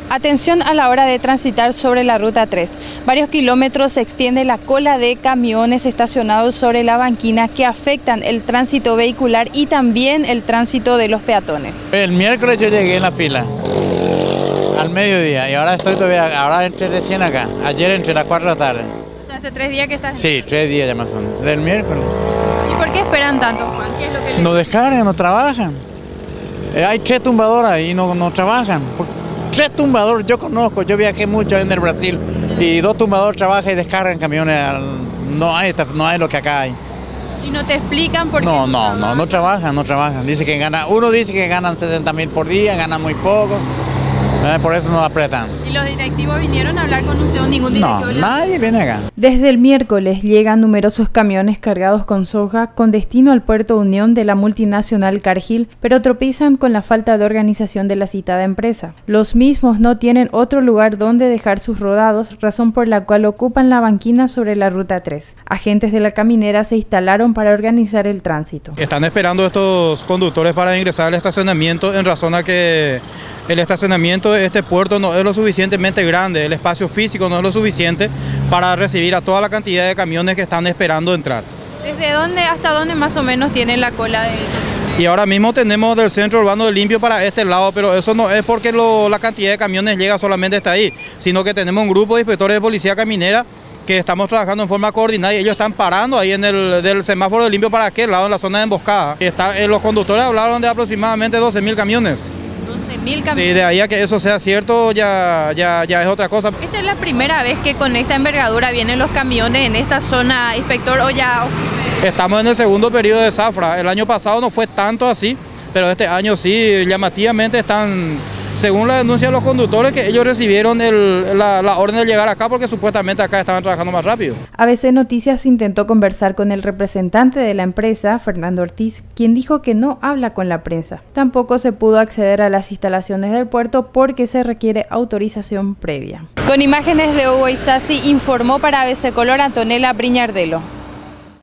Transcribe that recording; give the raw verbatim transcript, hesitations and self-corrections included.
Atención a la hora de transitar sobre la ruta tres. Varios kilómetros se extiende la cola de camiones estacionados sobre la banquina que afectan el tránsito vehicular y también el tránsito de los peatones. El miércoles yo llegué en la fila, al mediodía, y ahora estoy todavía, ahora entré recién acá. Ayer entré a las cuatro de la tarde. O sea, hace tres días que estás. Sí, tres días ya más o menos, del miércoles. ¿Y por qué esperan tanto, Juan? ¿Qué es lo que les... No descargan, no trabajan. Eh, hay tres tumbadoras y no, no trabajan. Tres tumbadores, yo conozco, yo viajé mucho en el Brasil y dos tumbadores trabajan y descargan camiones. No hay, no hay lo que acá hay. ¿Y no te explican por qué? No, no, no, no trabajan, no trabajan. Dice que gana, uno dice que ganan sesenta mil por día, ganan muy poco. Eh, por eso no apretan. ¿Y los directivos vinieron a hablar con usted o ningún directivo? No, nadie viene acá. Desde el miércoles llegan numerosos camiones cargados con soja con destino al puerto Unión de la multinacional Cargill, pero tropiezan con la falta de organización de la citada empresa. Los mismos no tienen otro lugar donde dejar sus rodados, razón por la cual ocupan la banquina sobre la ruta tres. Agentes de la caminera se instalaron para organizar el tránsito. Están esperando estos conductores para ingresar al estacionamiento en razón a que el estacionamiento de este puerto no es lo suficientemente grande, el espacio físico no es lo suficiente para recibir a toda la cantidad de camiones que están esperando entrar. ¿Desde dónde hasta dónde más o menos tiene la cola de...? Y ahora mismo tenemos del centro urbano de Limpio para este lado, pero eso no es porque lo, la cantidad de camiones llega solamente hasta ahí, sino que tenemos un grupo de inspectores de policía caminera que estamos trabajando en forma coordinada y ellos están parando ahí en el del semáforo de Limpio para aquel lado, en la zona de emboscada. Está, eh, los conductores hablaron de aproximadamente doce mil camiones. Mil sí, de ahí a que eso sea cierto ya, ya, ya es otra cosa. ¿Esta es la primera vez que con esta envergadura vienen los camiones en esta zona, inspector, o ya...? Estamos en el segundo periodo de zafra. El año pasado no fue tanto así, pero este año sí, llamativamente están, según la denuncia de los conductores, que ellos recibieron el, la, la orden de llegar acá porque supuestamente acá estaban trabajando más rápido. A B C Noticias intentó conversar con el representante de la empresa, Fernando Ortiz, quien dijo que no habla con la prensa. Tampoco se pudo acceder a las instalaciones del puerto porque se requiere autorización previa. Con imágenes de Hugo Isasi, informó para A B C Color Antonella Briñardelo.